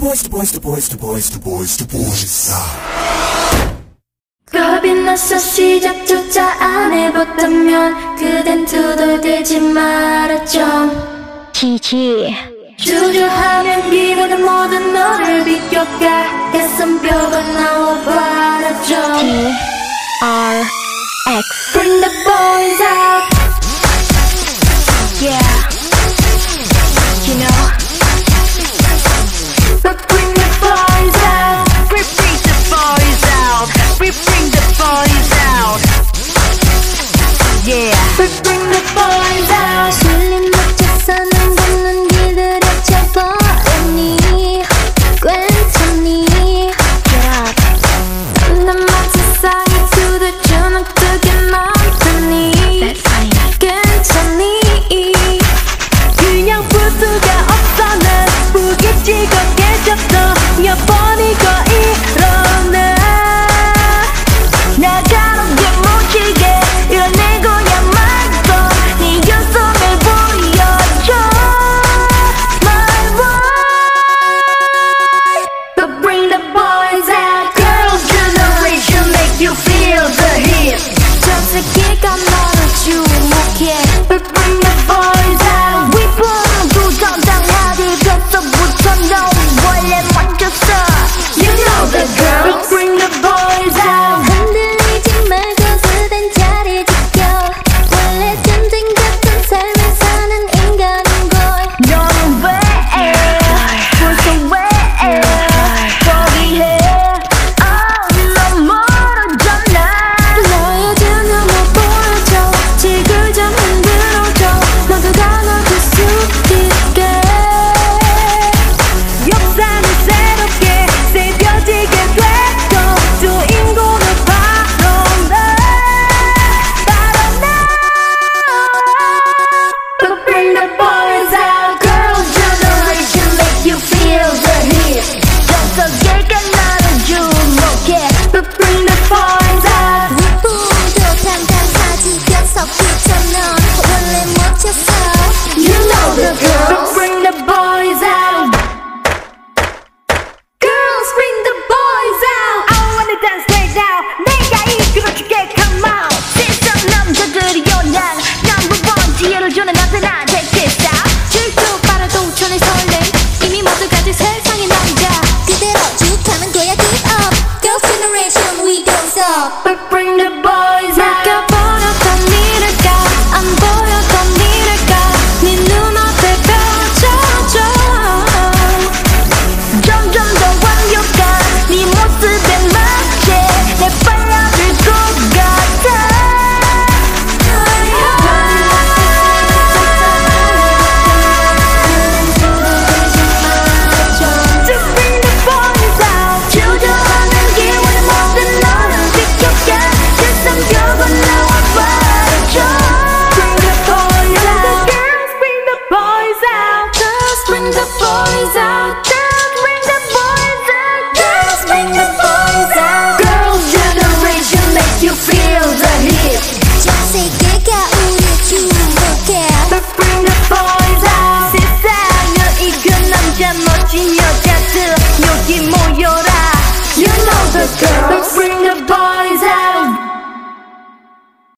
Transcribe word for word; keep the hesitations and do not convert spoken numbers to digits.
boys, the boys, the boys, the boys, the boys, the boys. 겁이 나서 시작조차 안 해봤다면 그댄 투덜대지 말아 좀 지지 주저하면 기대는 모두 너를 비껴가 가슴뼈가 나와봐라 좀 T R X Bring the boys out Yeah You know